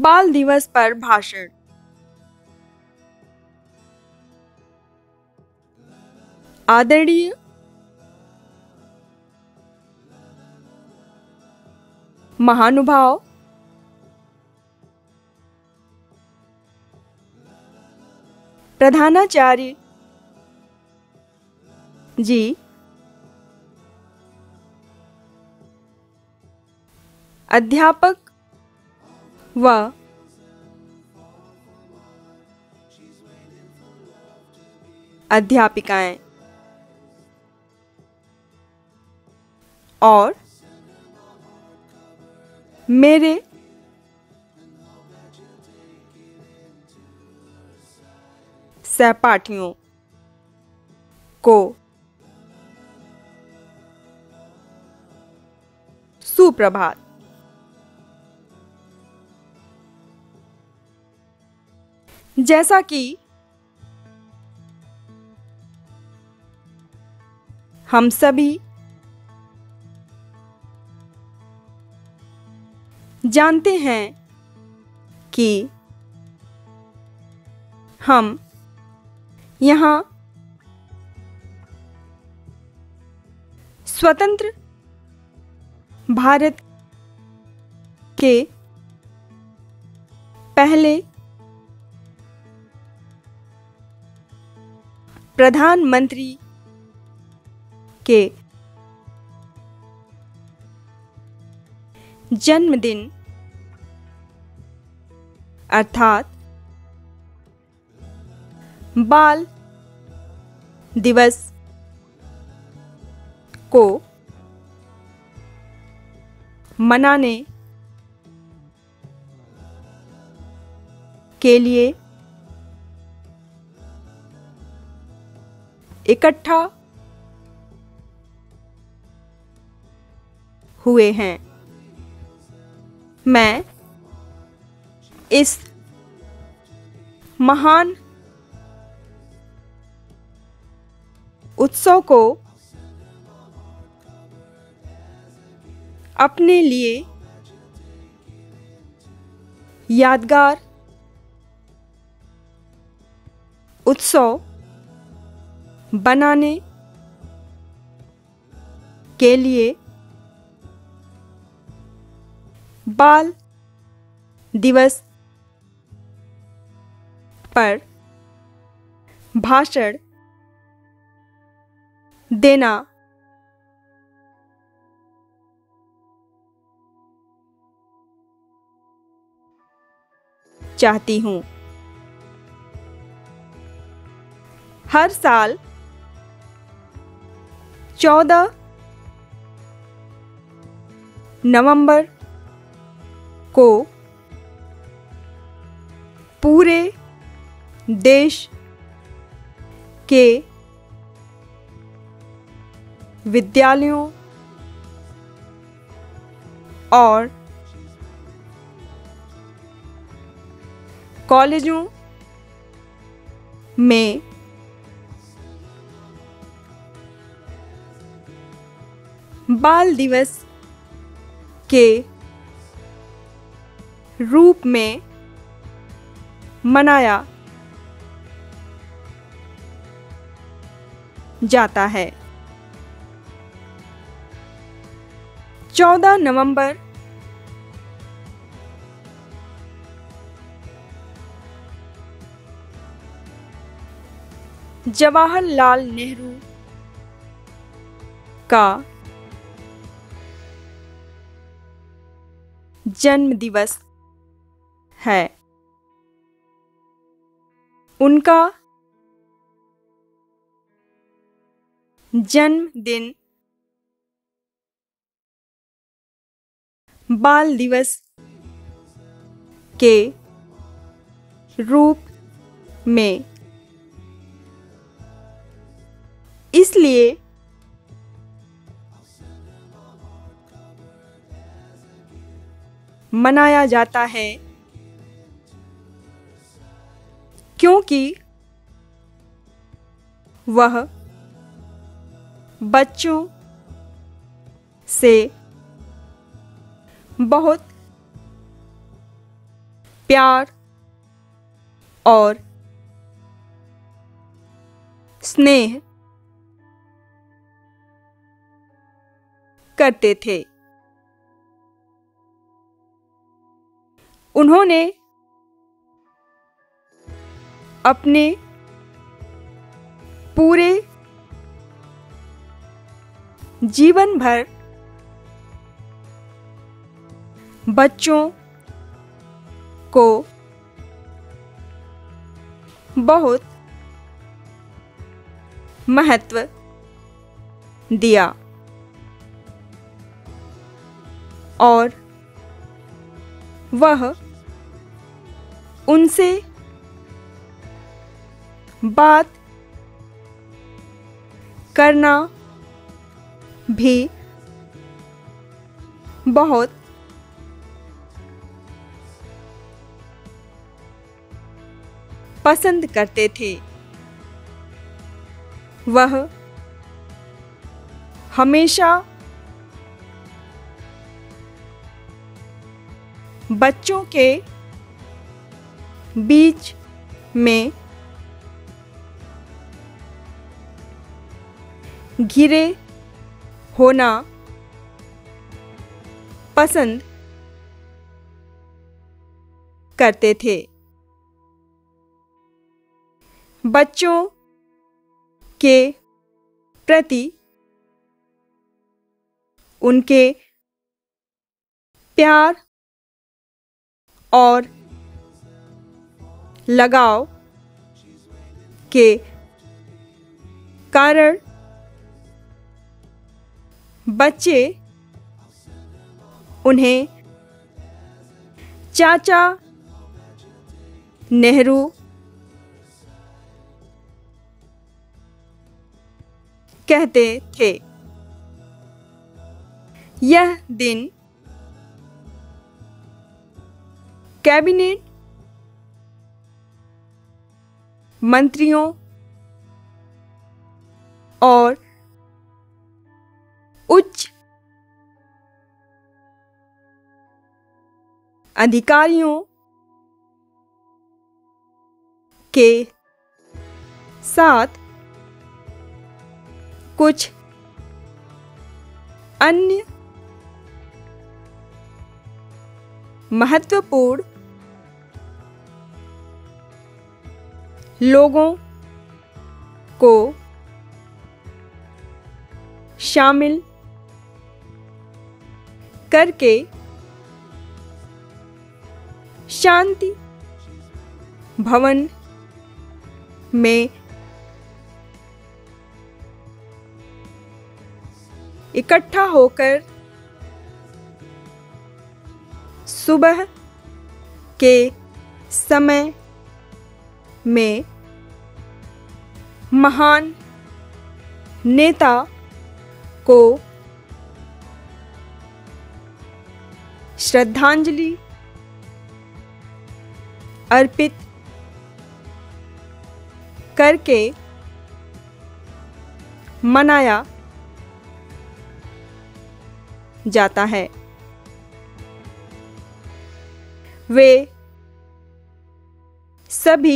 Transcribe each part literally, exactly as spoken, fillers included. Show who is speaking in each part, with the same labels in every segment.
Speaker 1: बाल दिवस पर भाषण। आदरणीय महानुभाव, प्रधानाचार्य जी, अध्यापक व अध्यापिकाएं और मेरे सहपाठियों को सुप्रभात। जैसा कि हम सभी जानते हैं कि हम यहाँ स्वतंत्र भारत के पहले प्रधानमंत्री के जन्मदिन अर्थात बाल दिवस को मनाने के लिए इकट्ठा हुए हैं। मैं इस महान उत्सव को अपने लिए यादगार उत्सव बनाने के लिए बाल दिवस पर भाषण देना चाहती हूँ। हर साल चौदह नवंबर को पूरे देश के विद्यालयों और कॉलेजों में बाल दिवस के रूप में मनाया जाता है। चौदह नवंबर जवाहरलाल नेहरू का जन्म दिवस है। उनका जन्मदिन बाल दिवस के रूप में इसलिए मनाया जाता है क्योंकि वह बच्चों से बहुत प्यार और स्नेह करते थे। उन्होंने अपने पूरे जीवन भर बच्चों को बहुत महत्व दिया और वह उनसे बात करना भी बहुत पसंद करते थे। वह हमेशा बच्चों के बीच में घिरे होना पसंद करते थे। बच्चों के प्रति उनके प्यार और लगाव के कारण बच्चे उन्हें चाचा नेहरू कहते थे। यह दिन कैबिनेट मंत्रियों और उच्च अधिकारियों के साथ कुछ अन्य महत्वपूर्ण लोगों को शामिल करके शांति भवन में इकट्ठा होकर सुबह के समय में महान नेता को श्रद्धांजलि अर्पित करके मनाया जाता है। वे सभी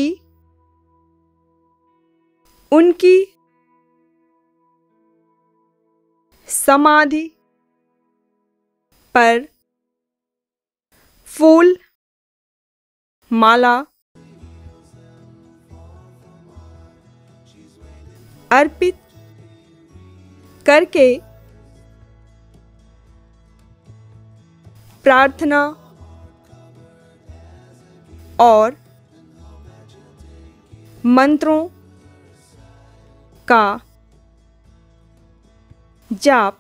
Speaker 1: उनकी समाधि पर फूल माला अर्पित करके प्रार्थना और मंत्रों का जाप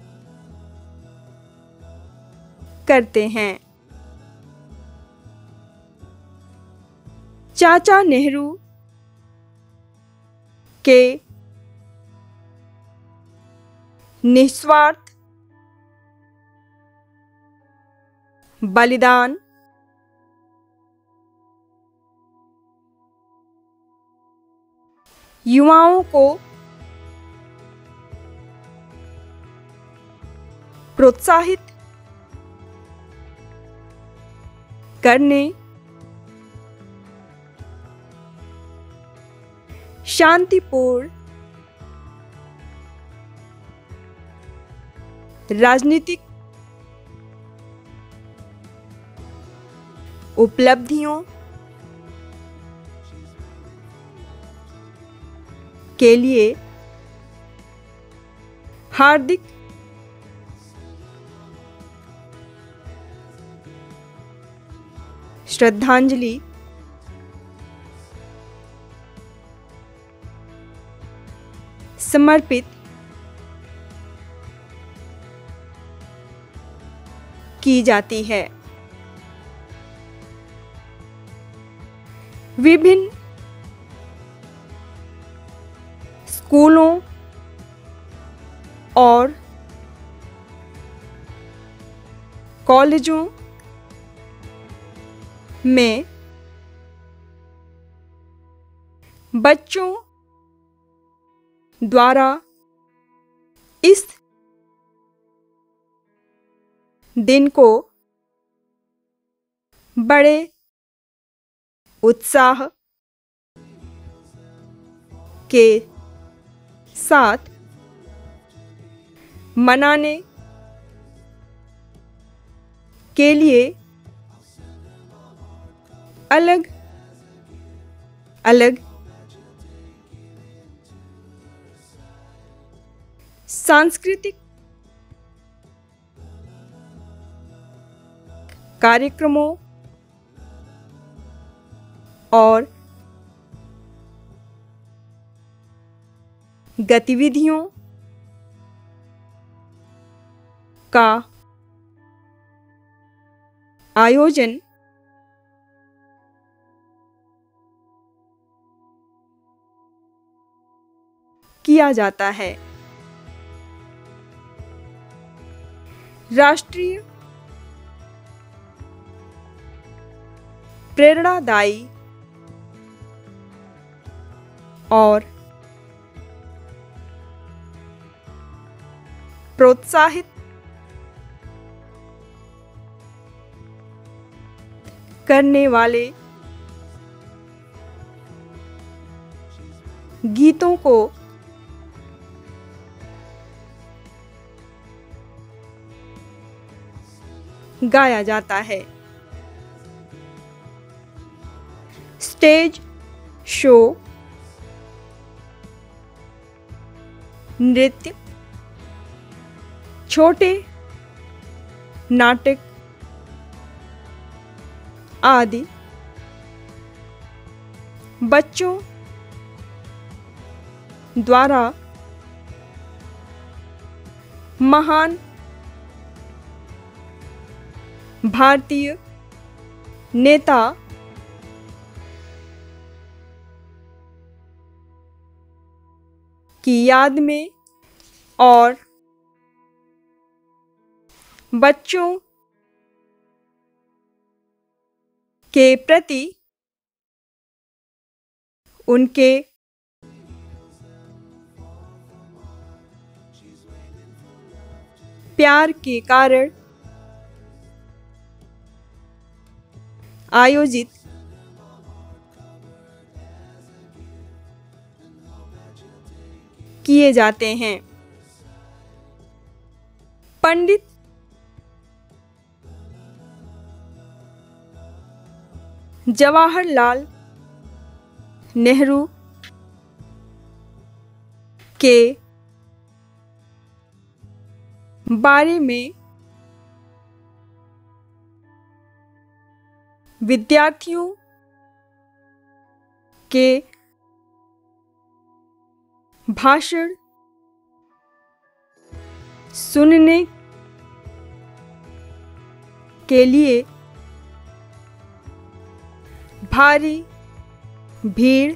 Speaker 1: करते हैं। चाचा नेहरू के निस्वार्थ बलिदान युवाओं को प्रोत्साहित करने शांतिपूर्ण राजनीतिक उपलब्धियों के लिए हार्दिक श्रद्धांजलि समर्पित की जाती है। विभिन्न स्कूलों और कॉलेजों में बच्चों द्वारा इस दिन को बड़े उत्साह के साथ मनाने के लिए अलग अलग सांस्कृतिक कार्यक्रमों और गतिविधियों का आयोजन किया जाता है। राष्ट्रीय प्रेरणादायी और प्रोत्साहित करने वाले गीतों को गाया जाता है। स्टेज शो, नृत्य, छोटे नाटक आदि बच्चों द्वारा महान भारतीय नेता की याद में और बच्चों के प्रति उनके प्यार के कारण आयोजित किए जाते हैं। पंडित जवाहरलाल नेहरू के बारे में विद्यार्थियों के भाषण सुनने के लिए भारी भीड़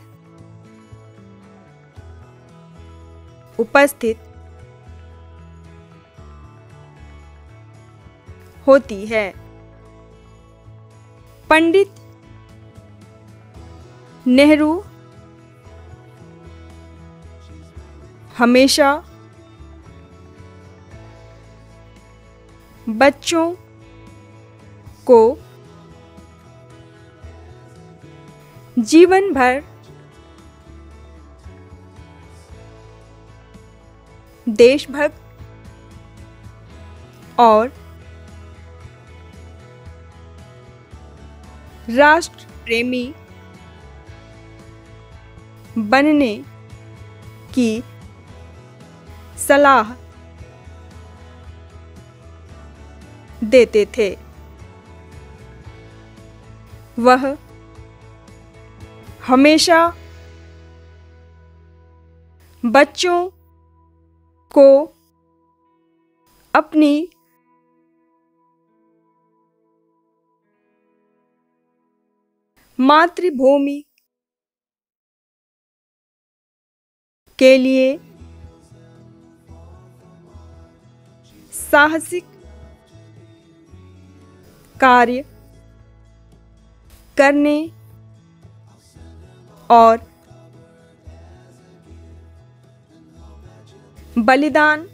Speaker 1: उपस्थित होती है। पंडित नेहरू हमेशा बच्चों को जीवन भर देशभक्त और राष्ट्र प्रेमी बनने की सलाह देते थे। वह हमेशा बच्चों को अपनी मातृभूमि के लिए साहसिक कार्य करने और बलिदान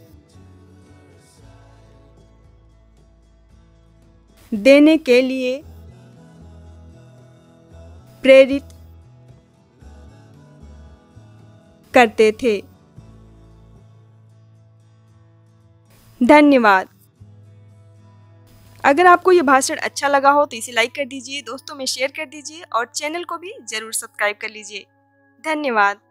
Speaker 1: देने के लिए प्रेरित करते थे। धन्यवाद। अगर आपको यह भाषण अच्छा लगा हो तो इसे लाइक कर दीजिए, दोस्तों में शेयर कर दीजिए और चैनल को भी जरूर सब्सक्राइब कर लीजिए। धन्यवाद।